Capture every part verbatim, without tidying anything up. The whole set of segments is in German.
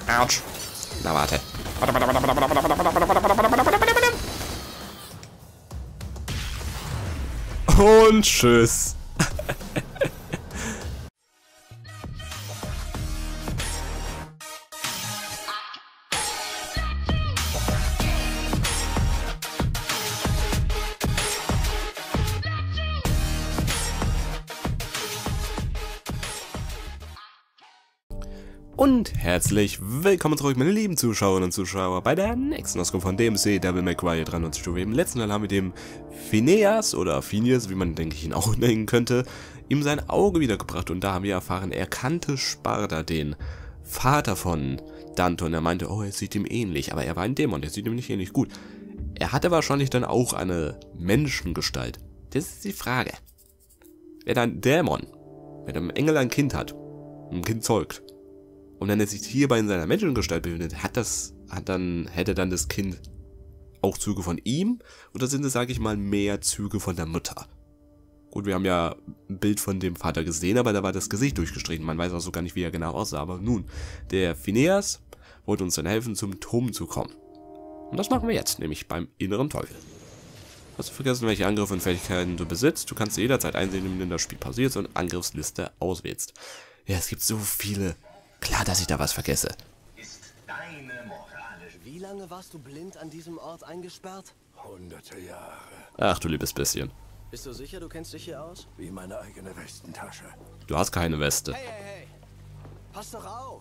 Autsch. Na, warte. Und tschüss. Und herzlich willkommen zurück, meine lieben Zuschauerinnen und Zuschauer, bei der nächsten Ausgabe von D M C Devil May Cry dreiundneunzig Stufe. Im letzten Teil haben wir dem Phineas, oder Phineas, wie man denke ich ihn auch nennen könnte, ihm sein Auge wiedergebracht. Und da haben wir erfahren, er kannte Sparda, den Vater von Dante. Und er meinte, oh, er sieht ihm ähnlich. Aber er war ein Dämon, der sieht ihm nicht ähnlich. Gut, er hatte wahrscheinlich dann auch eine Menschengestalt. Das ist die Frage. Wer ein Dämon mit einem Engel ein Kind hat, ein Kind zeugt, und wenn er sich hierbei in seiner Menschengestalt befindet, hat das, hat dann, hätte dann das Kind auch Züge von ihm? Oder sind es, sage ich mal, mehr Züge von der Mutter? Gut, wir haben ja ein Bild von dem Vater gesehen, aber da war das Gesicht durchgestrichen. Man weiß auch so gar nicht, wie er genau aussah. Aber nun, der Phineas wollte uns dann helfen, zum Turm zu kommen. Und das machen wir jetzt, nämlich beim inneren Teufel. Hast du vergessen, welche Angriffe und Fähigkeiten du besitzt? Du kannst jederzeit einsehen, wenn das Spiel pausiert und Angriffsliste auswählst. Ja, es gibt so viele. Klar, dass ich da was vergesse. Ist deine moralische... Wie lange warst du blind an diesem Ort eingesperrt? Hunderte Jahre. Ach, du liebes bisschen. Bist du sicher, du kennst dich hier aus? Wie meine eigene Westentasche. Du hast keine Weste. Hey, hey, hey! Pass doch auf!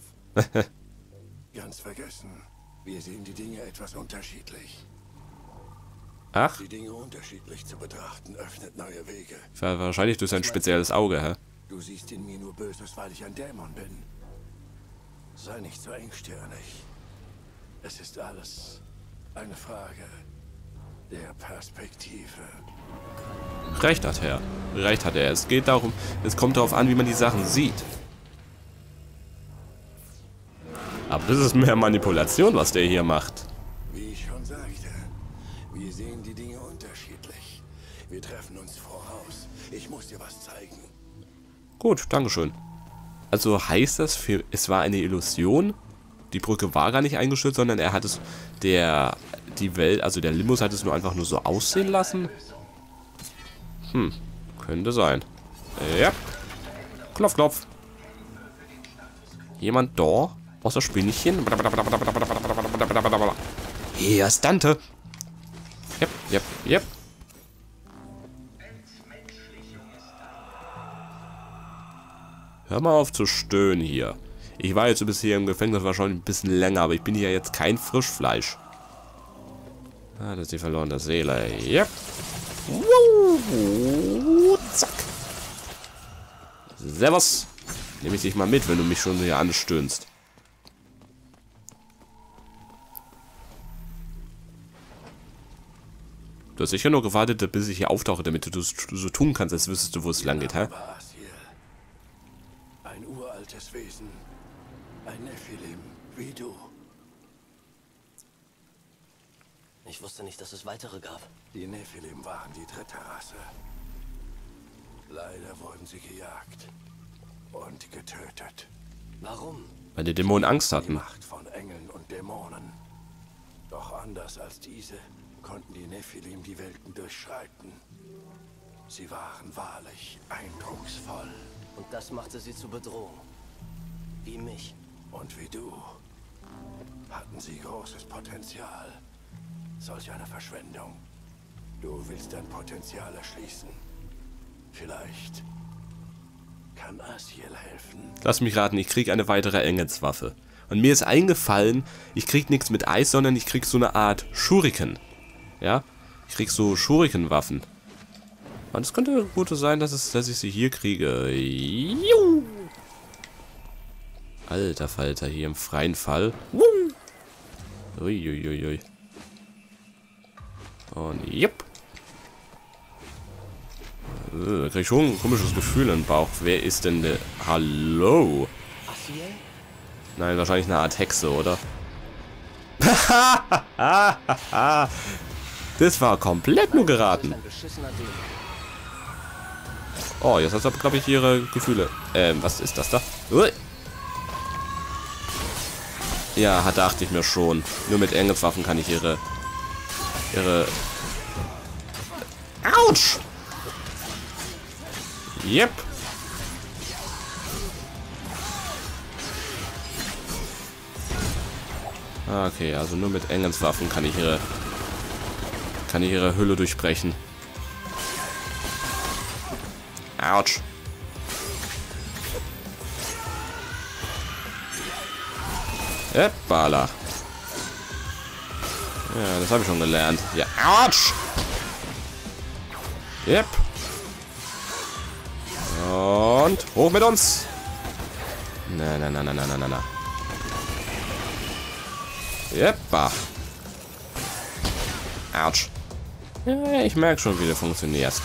Ganz vergessen. Wir sehen die Dinge etwas unterschiedlich. Ach, Die Dinge unterschiedlich zu betrachten öffnet neue Wege. wahrscheinlich durch sein spezielles Auge, hä? Du siehst in mir nur Böses, weil ich ein Dämon bin. Sei nicht so engstirnig. Es ist alles eine Frage der Perspektive. Recht hat er. Recht hat er. Es geht darum, es kommt darauf an, wie man die Sachen sieht. Aber das ist mehr Manipulation, was der hier macht. Wie ich schon sagte, wir sehen die Dinge unterschiedlich. Wir treffen uns voraus. Ich muss dir was zeigen. Gut, dankeschön. Also heißt das, für, es war eine Illusion? Die Brücke war gar nicht eingestürzt, sondern er hat es, der, die Welt, also der Limbus hat es nur einfach nur so aussehen lassen? Hm, könnte sein. Ja. Klopf, klopf. Jemand da? Aus das Spinnchen? Hier ist Dante. Jep, jep, jep. Hör mal auf zu stöhnen hier. Ich war jetzt bis hier im Gefängnis wahrscheinlich ein bisschen länger, aber ich bin hier jetzt kein Frischfleisch. Ah, das ist die verlorene Seele. Yep. Woo, zack. Servus. Nehme ich dich mal mit, wenn du mich schon hier anstöhnst. Du hast sicher nur gewartet, bis ich hier auftauche, damit du so tun kannst, als wüsstest du, wo es lang geht, hä? Ein uraltes Wesen. Ein Nephilim, wie du. Ich wusste nicht, dass es weitere gab. Die Nephilim waren die dritte Rasse. Leider wurden sie gejagt und getötet. Warum? Weil die Dämonen Angst Die hatten. Macht von Engeln und Dämonen. Doch anders als diese konnten die Nephilim die Welten durchschreiten. Sie waren wahrlich eindrucksvoll. Und das machte sie zur Bedrohung. Wie mich. Und wie du hatten sie großes Potenzial. Solch eine Verschwendung. Du willst dein Potenzial erschließen. Vielleicht kann Asiel helfen. Lass mich raten, ich krieg eine weitere Engelswaffe. Und mir ist eingefallen, ich krieg nichts mit Eis, sondern ich krieg so eine Art Schuriken. Ja? Ich krieg so Schurikenwaffen. Und es könnte gut sein, dass, es, dass ich sie hier kriege. Juhu. Alter Falter, hier im freien Fall. Uiuiui. Und jupp. Da krieg ich schon ein komisches Gefühl im Bauch. Wer ist denn der... Hallo? Asiel? Nein, wahrscheinlich eine Art Hexe, oder? Das war komplett nur geraten. Ein beschissener Dämon. Oh, jetzt hat er, glaube ich, ihre Gefühle. Ähm, was ist das da? Ui. Ja, dachte ich mir schon. Nur mit Engelswaffen kann ich ihre... Ihre... Autsch! Yep. Okay, also nur mit Engelswaffen kann ich ihre... Kann ich ihre Hülle durchbrechen. Autsch. Eppala. Ja, das habe ich schon gelernt. Ja, Autsch! Yep. Und hoch mit uns. Na, na, na, na, na, na, na, na. Jeppa. Autsch. Ja, ich merke schon, wie du funktionierst.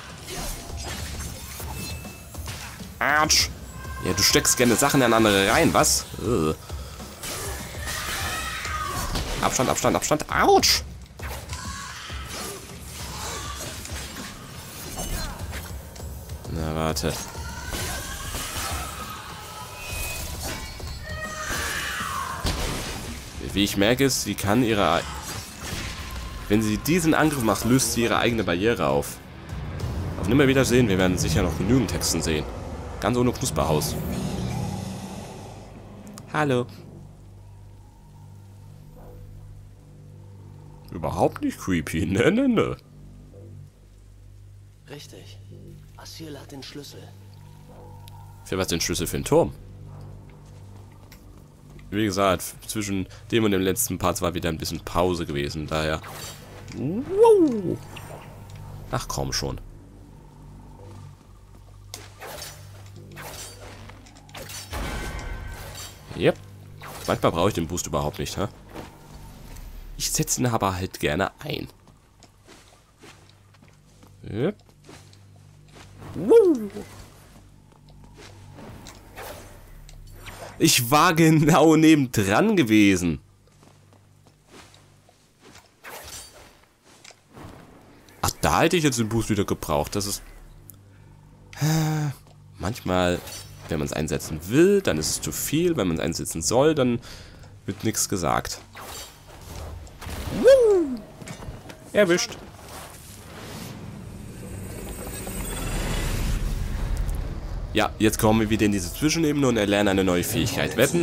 Autsch. Ja, du steckst gerne Sachen in andere rein, was? Ugh. Abstand, Abstand, Abstand. Autsch. Na, warte. Wie ich merke, ist, sie kann ihre... Wenn sie diesen Angriff macht, löst sie ihre eigene Barriere auf. Auf Nimmerwiedersehen, wir werden sicher noch genügend Texten sehen. Ganz ohne Knusperhaus. Hallo. Überhaupt nicht creepy, ne, ne, ne. Richtig. Asyl hat den Schlüssel. Für was den Schlüssel für den Turm? Wie gesagt, zwischen dem und dem letzten Part war wieder ein bisschen Pause gewesen, daher... Wow. Ach komm schon. Yep. Manchmal brauche ich den Boost überhaupt nicht, hä? Ich setze ihn aber halt gerne ein. Yep. Wow. Ich war genau nebendran gewesen. Ach, da hätte ich jetzt den Boost wieder gebraucht. Das ist... Manchmal, wenn man es einsetzen will, dann ist es zu viel. Wenn man es einsetzen soll, dann wird nichts gesagt. Woo! Erwischt. Ja, jetzt kommen wir wieder in diese Zwischenebene und erlernen eine neue Fähigkeit. Wetten?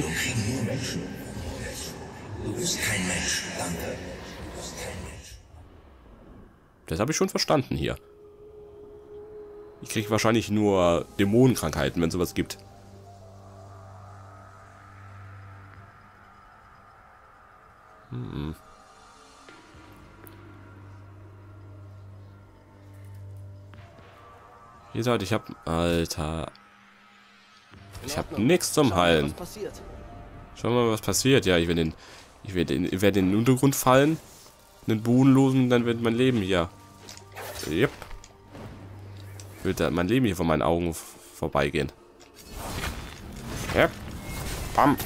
Du bist kein Mensch, danke. Du bist kein Mensch. Das habe ich schon verstanden hier. Ich kriege wahrscheinlich nur Dämonenkrankheiten, wenn es sowas gibt. Hm. Wie gesagt, ich habe... Alter... Ich habe nichts zum Heilen. Schauen wir mal, was passiert. Ja, ich werde den, ich werde in, werde in den Untergrund fallen, einen Boden losen, dann wird mein Leben hier. Yep. Wird da mein Leben hier vor meinen Augen vorbeigehen. Yep. Bam.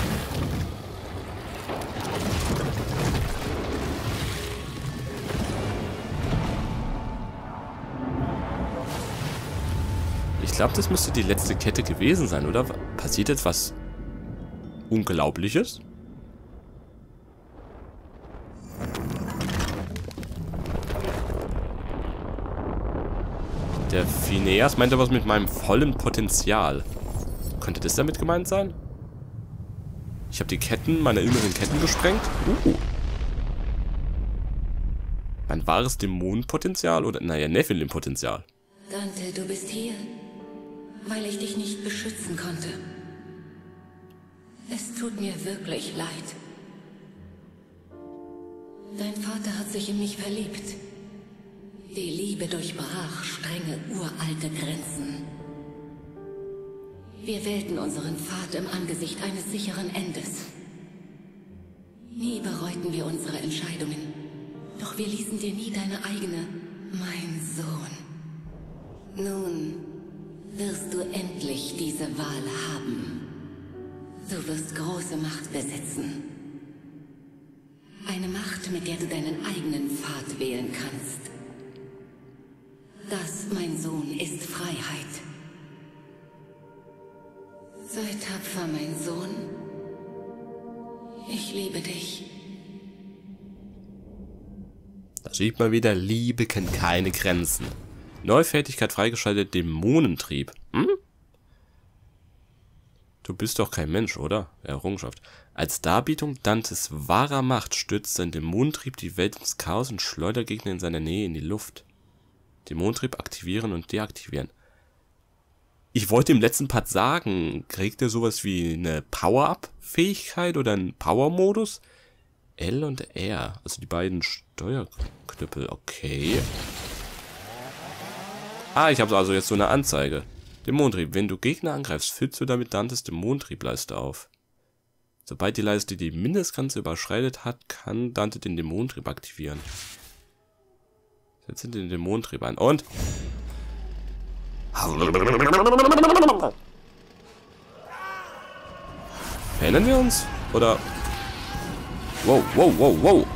Ich glaube, das müsste die letzte Kette gewesen sein, oder? Passiert jetzt was Unglaubliches? Der Phineas meinte was mit meinem vollen Potenzial. Könnte das damit gemeint sein? Ich habe die Ketten, meine inneren Ketten gesprengt. Uh. Mein wahres Dämonenpotenzial oder, naja, Nephilim-Potenzial. Dante, du bist hier, weil ich dich nicht beschützen konnte. Es tut mir wirklich leid. Dein Vater hat sich in mich verliebt. Die Liebe durchbrach strenge, uralte Grenzen. Wir wählten unseren Pfad im Angesicht eines sicheren Endes. Nie bereuten wir unsere Entscheidungen, doch wir ließen dir nie deine eigene, mein Sohn. Nun wirst du endlich diese Wahl haben. Du wirst große Macht besitzen. Eine Macht, mit der du deinen eigenen Pfad wählen kannst. Das, mein Sohn, ist Freiheit. Sei tapfer, mein Sohn. liebe dich. Da sieht man wieder, Liebe kennt keine Grenzen. Neue Fertigkeit freigeschaltet, Dämonentrieb. Hm? Du bist doch kein Mensch, oder? Errungenschaft. Als Darbietung Dantes wahrer Macht stürzt sein Dämonentrieb die Welt ins Chaos und schleudert Gegner in seiner Nähe in die Luft. Dämonentrieb aktivieren und deaktivieren. Ich wollte im letzten Part sagen, kriegt er sowas wie eine Power-Up-Fähigkeit oder einen Power-Modus? L und R, also die beiden Steuerknüppel, okay. Ah, ich habe also jetzt so eine Anzeige. Dämonentrieb. Wenn du Gegner angreifst, füllst du damit Dantes Dämonentriebleiste auf. Sobald die Leiste die Mindestgrenze überschreitet hat, kann Dante den Dämonentrieb aktivieren. Setze den Dämonentrieb ein. Und... Erinnern wir uns? Oder... Wow, wow, wow, wow.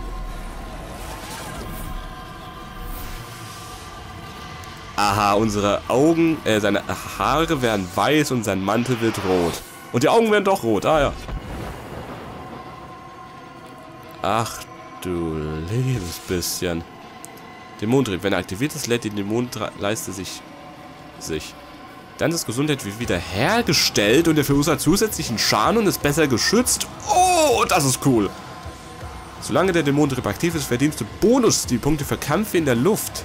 Aha, unsere Augen, äh, seine Haare werden weiß und sein Mantel wird rot. Und die Augen werden doch rot, ah ja. Ach du liebes bisschen. Dämonentrieb, wenn er aktiviert ist, lädt die Dämonenleiste sich, sich. Dann ist Gesundheit wie wiederhergestellt und er verursacht zusätzlichen Schaden und ist besser geschützt. Oh, das ist cool. Solange der Dämonentrieb aktiv ist, verdienst du Bonus-Stilpunkte für Kämpfe in der Luft.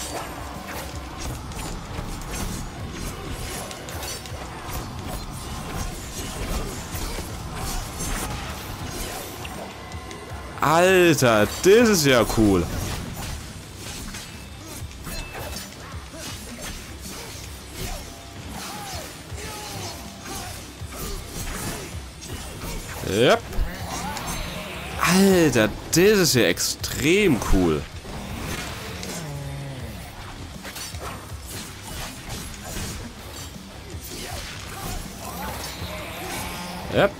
Alter, das ist ja cool. Yep. Alter, das ist ja extrem cool. Yep.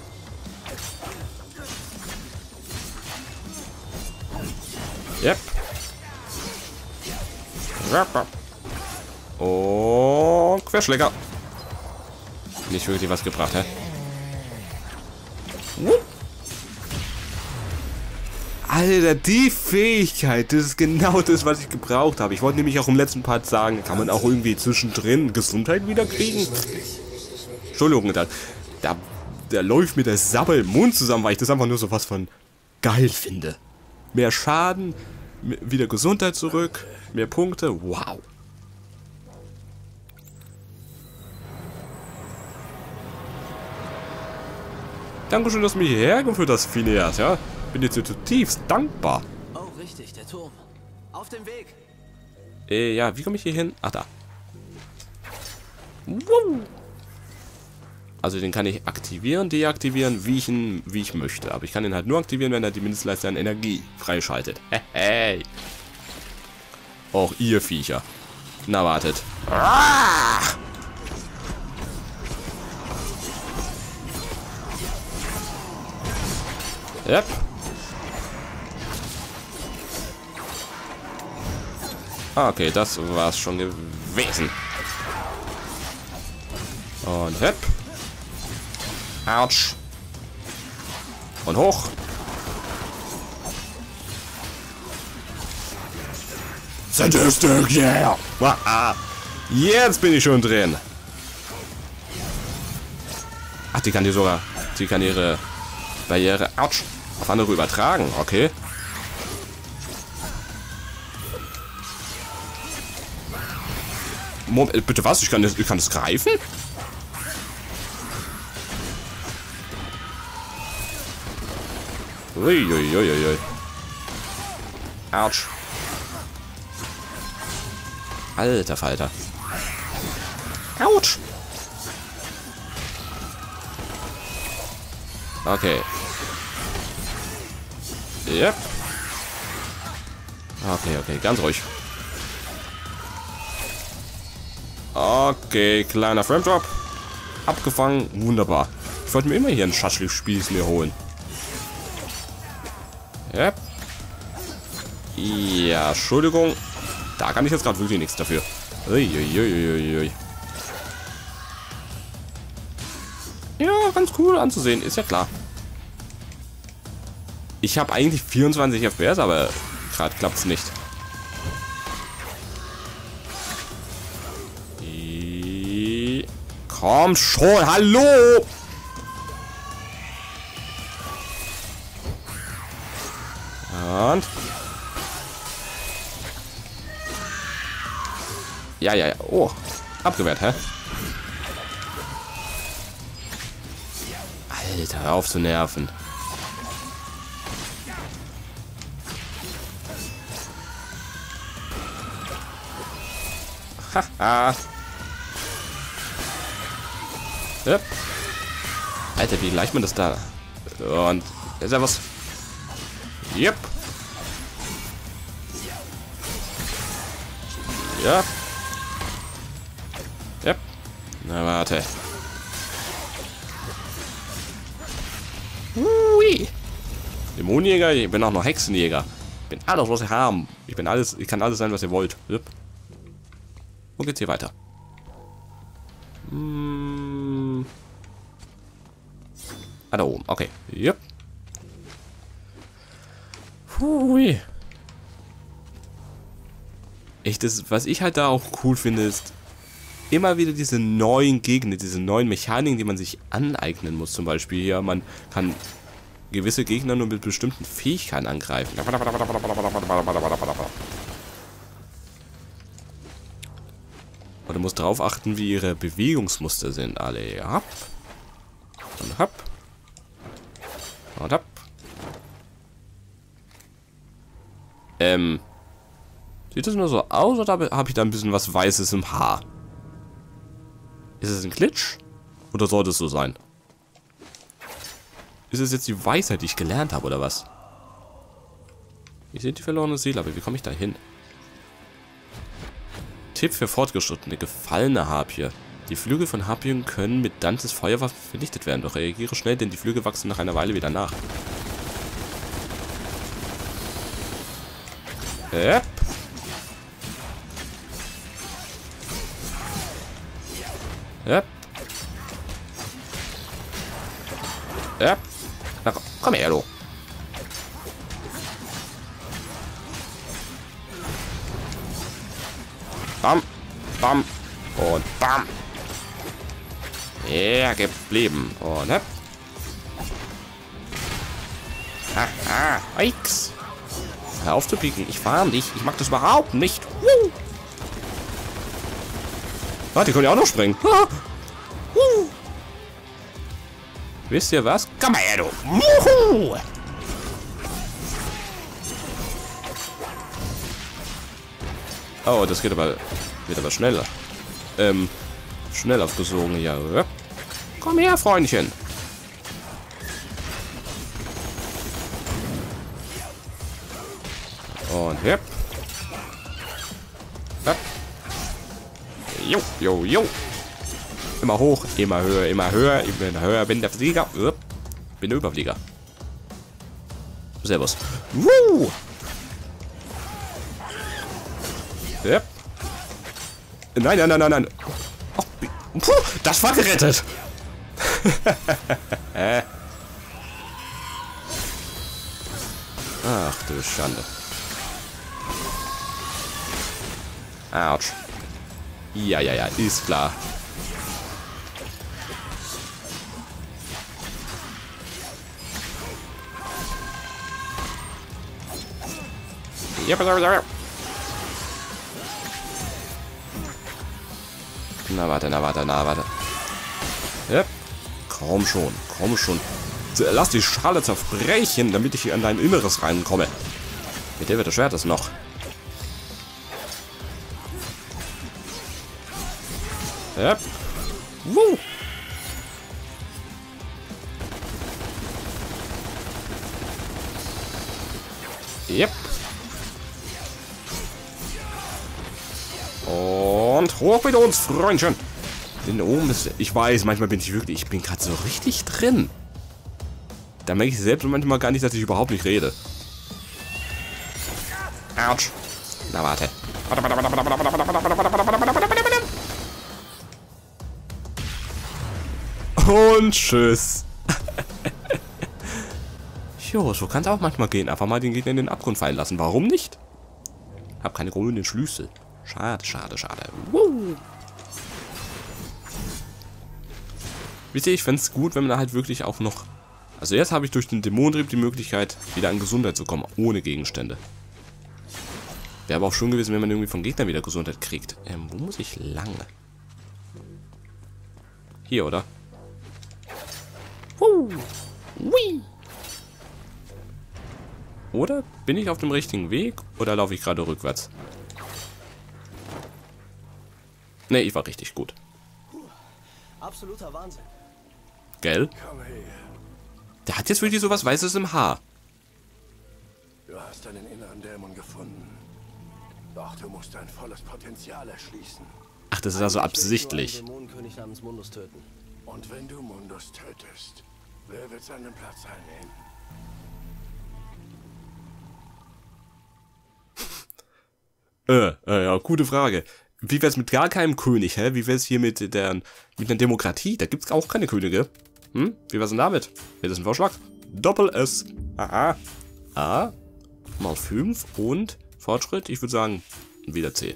Yep. Und Querschläger. Nicht wirklich was gebracht, hä? Alter, die Fähigkeit, das ist genau das, was ich gebraucht habe. Ich wollte nämlich auch im letzten Part sagen, kann man auch irgendwie zwischendrin Gesundheit wieder kriegen? Entschuldigung, da, da, da läuft mir der Sabbel im Mund zusammen, weil ich das einfach nur so was von geil finde. Mehr Schaden, wieder Gesundheit zurück, mehr Punkte, wow. Dankeschön, dass du mich hierher geführt hast, Phineas, ja? Bin dir zutiefst dankbar. Oh, richtig, der Turm. Auf dem Weg. Äh, ja, wie komme ich hier hin? Ach, da. Wow. Also den kann ich aktivieren, deaktivieren, wie ich ihn, wie ich möchte. Aber ich kann ihn halt nur aktivieren, wenn er die Mindestleiste an Energie freischaltet. Hey. Auch ihr Viecher. Na, wartet. Ah! Yep. Okay, das war's schon gewesen. Und hep. Autsch. Und hoch. Statistik, yeah. Jetzt bin ich schon drin. Ach, die kann die sogar. Die kann ihre Barriere, Autsch, auf andere übertragen. Okay. Moment, bitte was? Ich kann das, ich kann das greifen? Uiuiuiui. Autsch. Alter Falter. Autsch. Okay. Yep. Okay, okay, ganz ruhig. Okay, kleiner Frame Drop. Abgefangen, wunderbar. Ich wollte mir immer hier ein Schaschlik-Spieß mir holen. Yep. Ja, Entschuldigung. Da kann ich jetzt gerade wirklich nichts dafür. Uiuiuiui. Ja, ganz cool anzusehen, ist ja klar. Ich habe eigentlich vierundzwanzig F P S, aber gerade klappt es nicht. Die... Komm schon, hallo! Und... Ja, ja, ja. Oh, abgewehrt, hä? Alter, hör auf zu nerven. Haha. Yep. Alter, wie leicht man das da. Und ist ja was. Yep. Ja. Yep. Na warte. Hui. Dämonenjäger, ich bin auch noch Hexenjäger. Ich bin alles, was ihr haben. Ich bin alles, ich kann alles sein, was ihr wollt. Yep. Wo geht's hier weiter? Hm. Ah, da oben. Okay. Yep. Hui. Echt, das, was ich halt da auch cool finde, ist immer wieder diese neuen Gegner, diese neuen Mechaniken, die man sich aneignen muss. Zum Beispiel hier, man kann gewisse Gegner nur mit bestimmten Fähigkeiten angreifen. Und du musst darauf achten, wie ihre Bewegungsmuster sind. Alle, ja. Und hopp. Und hopp. Ähm. Sieht das nur so aus, oder habe ich da ein bisschen was Weißes im Haar? Ist es ein Glitch? Oder sollte es so sein? Ist es jetzt die Weisheit, die ich gelernt habe, oder was? Ihr seht die verlorene Seele, aber wie komme ich da hin? Tipp für Fortgeschrittene, gefallene Harpie. Die Flügel von Harpien können mit Dantes Feuerwaffe vernichtet werden, doch reagiere schnell, denn die Flügel wachsen nach einer Weile wieder nach. Yep. Yep. Yep. Na, komm her, du. Bam, bam und bam. Ja, geblieben. Und hopp. Haha, X. Hör auf zu pieken. Ich warne dich. Ich mag das überhaupt nicht. Woo. Ah, die können ja auch noch springen. Ah. Uh. Wisst ihr was? Komm mal her, du. Wuhu. Oh, das geht aber, geht aber schneller. Ähm, schnell aufgesogen, ja. Komm her, Freundchen. Und hep. Hep. Jo, jo, jo. Immer hoch, immer höher, immer höher, immer höher. Bin der Flieger. Bin der Überflieger. Servus. Woo. Yep. Nein, nein, nein, nein, nein. Oh, puh, das war gerettet. Ach du Schande. Autsch. Ja, ja, ja, ist klar. Ja, ja, ja. Na warte, na warte, na warte. Ja. Komm schon, komm schon. Lass die Schale zerbrechen, damit ich an dein Inneres reinkomme. Mit der wird das Schwert das noch. Ja. Woo. Yep. Und hoch mit uns, Freundchen. Denn oben ist... Ich weiß, manchmal bin ich wirklich... Ich bin gerade so richtig drin. Da merke ich selbst manchmal gar nicht, dass ich überhaupt nicht rede. Autsch. Na, warte. Und tschüss. Jo, so kann es auch manchmal gehen. Einfach mal den Gegner in den Abgrund fallen lassen. Warum nicht? Hab keine grünen Schlüssel. Schade, schade, schade. Woo. Wisst ihr, ich fände es gut, wenn man da halt wirklich auch noch... Also jetzt habe ich durch den Dämonentrieb die Möglichkeit, wieder an Gesundheit zu kommen, ohne Gegenstände. Wäre aber auch schön gewesen, wenn man irgendwie vom Gegner wieder Gesundheit kriegt. Ähm, wo muss ich lang? Hier, oder? Uh. Ui. Oder bin ich auf dem richtigen Weg oder laufe ich gerade rückwärts? Ne, ich war richtig gut. Absoluter Wahnsinn. Gell? Komm her. Der hat jetzt wirklich sowas Weißes im Haar. Du hast deinen inneren Dämon gefunden. Doch du musst dein volles Potenzial erschließen. Ach, das ist also absichtlich. Ich will nur einen Dämonenkönig namens Mundus töten. Und wenn du Mundus tötest, wer wird seinen Platz einnehmen? Äh, äh, ja, gute Frage. Wie wär's mit gar keinem König, hä? Wie wär's hier mit der, mit einer Demokratie? Da gibt's auch keine Könige. Hm? Wie wär's denn damit? Wäre das ein Vorschlag? Doppel-S. Aha. A. Mal fünf und Fortschritt, ich würde sagen, wieder C.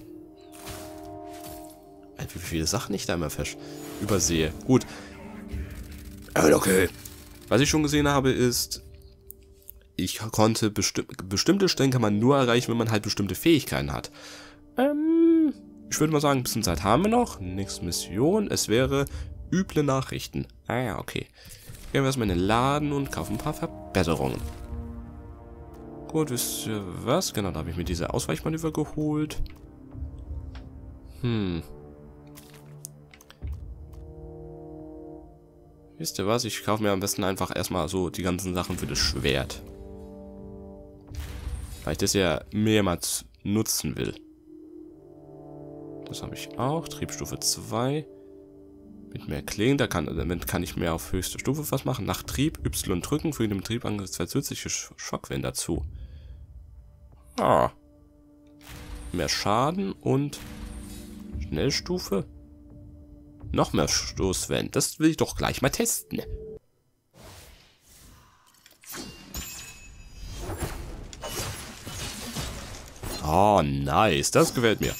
Wie viele Sachen ich da immer fesch übersehe. Gut. Aber okay. Was ich schon gesehen habe, ist, ich konnte besti bestimmte Stellen kann man nur erreichen, wenn man halt bestimmte Fähigkeiten hat. Ähm, ich würde mal sagen, ein bisschen Zeit haben wir noch. Nächste Mission, es wäre üble Nachrichten. Ah ja, okay. Gehen wir erstmal in den Laden und kaufen ein paar Verbesserungen. Gut, wisst ihr was? Genau, da habe ich mir diese Ausweichmanöver geholt. Hm. Wisst ihr was? Ich kaufe mir am besten einfach erstmal so die ganzen Sachen für das Schwert. Weil ich das ja mehrmals nutzen will. Das habe ich auch. Triebstufe zwei. Mit mehr Klingen, da kann, damit kann ich mehr auf höchste Stufe was machen. Nach Trieb, Y drücken, für den Betrieb angesetzt zwei zusätzliche Schockwellen dazu. Ah. Mehr Schaden und Schnellstufe. Noch mehr Stoßwellen. Das will ich doch gleich mal testen. Oh, nice. Das gefällt mir.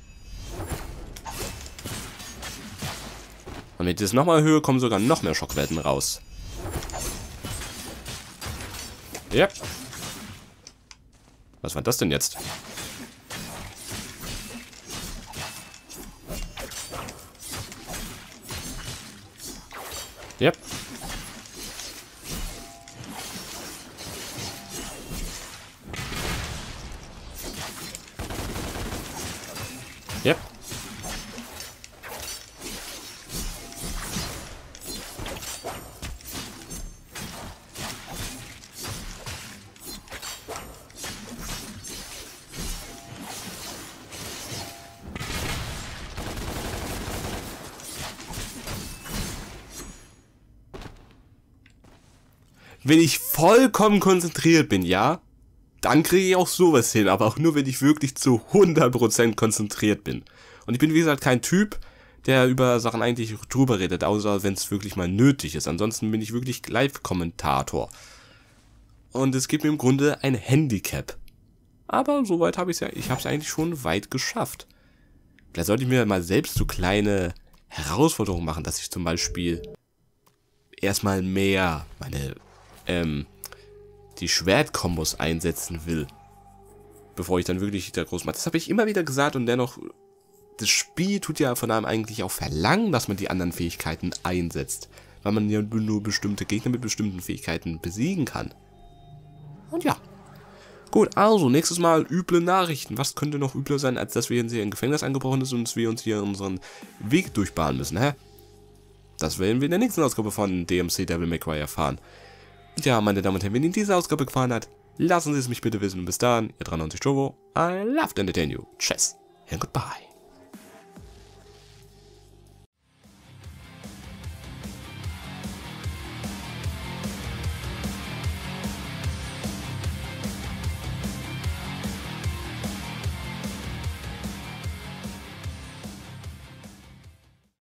Und wenn ich das nochmal erhöhe, kommen sogar noch mehr Schockwellen raus. Ja. Was war das denn jetzt? Ja. Ja. Wenn ich vollkommen konzentriert bin, ja, dann kriege ich auch sowas hin, aber auch nur, wenn ich wirklich zu hundert Prozent konzentriert bin. Und ich bin, wie gesagt, kein Typ, der über Sachen eigentlich drüber redet, außer wenn es wirklich mal nötig ist. Ansonsten bin ich wirklich Live-Kommentator. Und es gibt mir im Grunde ein Handicap. Aber soweit habe ich es ja, ich habe es eigentlich schon weit geschafft. Vielleicht sollte ich mir mal selbst so kleine Herausforderungen machen, dass ich zum Beispiel erstmal mehr meine ähm, die Schwertkombos einsetzen will, bevor ich dann wirklich da groß mache. Das habe ich immer wieder gesagt und dennoch, das Spiel tut ja von einem eigentlich auch verlangen, dass man die anderen Fähigkeiten einsetzt, weil man ja nur bestimmte Gegner mit bestimmten Fähigkeiten besiegen kann. Und ja. Gut, also nächstes Mal üble Nachrichten. Was könnte noch übler sein, als dass wir hier in Gefängnis eingebrochen sind und wir uns hier unseren Weg durchbahnen müssen, hä? Das werden wir in der nächsten Ausgabe von D M C Devil May Cry erfahren. Und ja, meine Damen und Herren, wenn Ihnen diese Ausgabe gefallen hat, lassen Sie es mich bitte wissen. Und bis dahin, Ihr dreiundneunzig Turbo, I love to entertain you. Tschüss and goodbye.